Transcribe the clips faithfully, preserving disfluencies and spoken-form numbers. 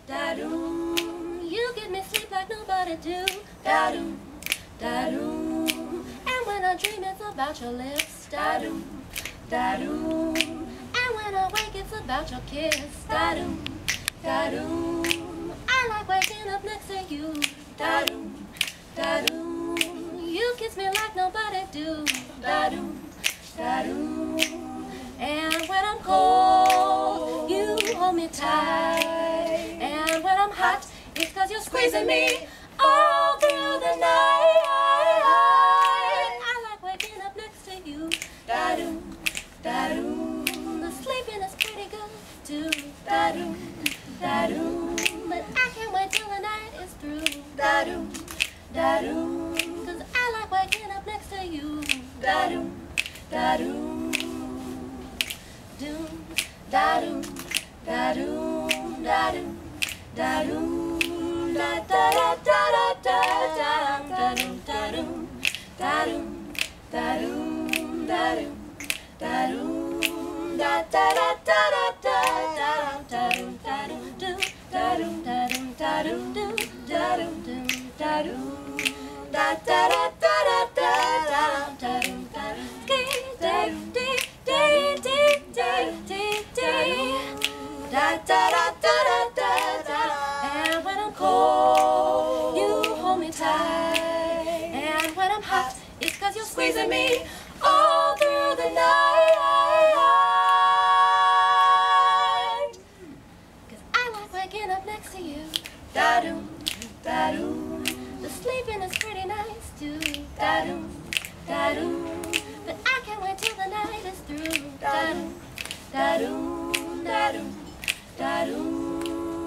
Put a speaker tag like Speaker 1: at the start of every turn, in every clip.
Speaker 1: Da-doom, you give me sleep like nobody do. Da-doom, da-doom, and when I dream it's about your lips. Da-doom, da-doom, and when I wake it's about your kiss. Da-doom, da-doom, I like waking up next to you. Da-doom, da-doom, you kiss me like nobody do. Da-doom, da-doom, and when I'm cold you hold me tight, and when I'm hot it's cause you're squeezing me all through the night. I like waking up next to you. Da-doom, da-doom, the sleeping is pretty good too. Da-doom, da-doom, but I can't wait till the night is through. Da-doom, da-doom, cause I like waking up next to you. Da-doom, da-doom, doom, da-doom, da-doom, da-doom, da-doom, da-da-da-da-da-da-da-da-doom, da-doom, da-doom, da-doom, da-doom, da-doom, da-da-da-da-da-da-da-doom, da-doom, da-doom, da-doom, da-doom, da-doom, da-doom, da-doom, da-da-da-da-da-da-doom, da-da-da-da-da-da. And when I'm cold, you hold me tight, and when I'm hot, it's cause you're squeezing me all through the night. Cause I like waking up next to you. Da-doom, da-doom, the sleeping is pretty nice too. Da-doom, da-doom, but I can't wait till the night is through. Da-doom, da-doom, da-doom, da-doom,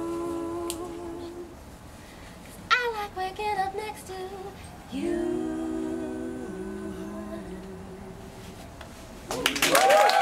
Speaker 1: cause I like waking up next to you.